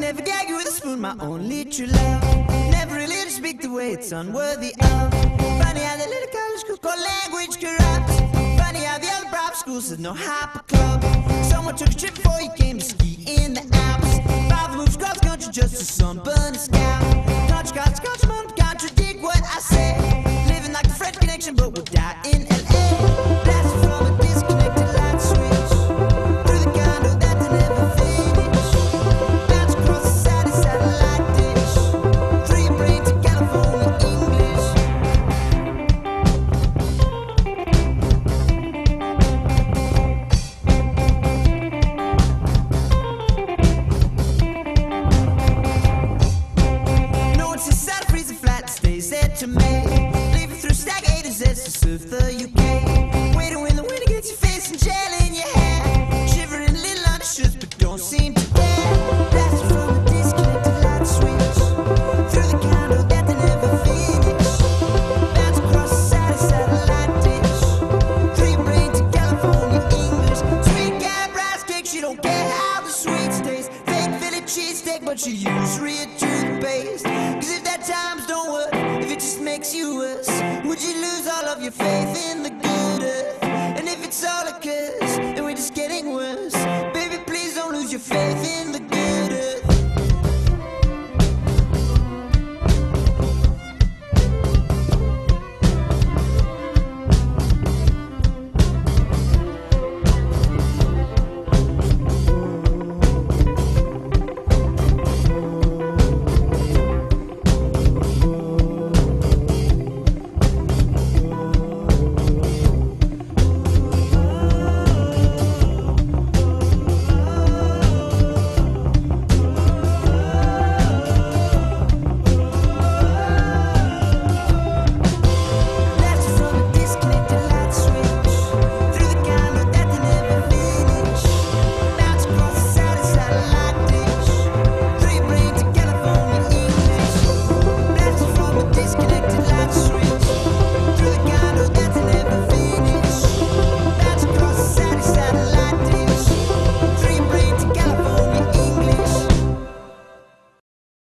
never gag you with a spoon, my only true love. Never really to speak the way it's unworthy of. Funny how the little college school called language corrupt. Funny how the other private school says no hyper club. Someone took a trip before you came to ski in the Alps. Father moves cross country just to sunburn the scout. Country, mom, contradict what I say. Living like the French Connection, but we'll die in LA. Blasted from a disconnected light switch. Through the condo that they never finish. Bounce across the side satellite dish. Through your brain to California English. No one's inside a freezer flat that stays there to me. Leaving through stack A to Z to surf the UK. Waiting when the winter gets your face and gel in your hair. Shivering little undershirts but don't seem to care. Blasted from a disconnected light switch. Through the condo that they never finish. Bounce across the side of satellite dish. Through your brain to California English. Sweet cab rice cake, she don't care how the sweets taste. Fake Philly cheesesteak, but she use real toothpaste. Cause if that times don't work, if it just makes you worse, would you lose all of your faith in the good earth? And if it's all occurs, and we're just getting worse, baby, please don't lose your faith in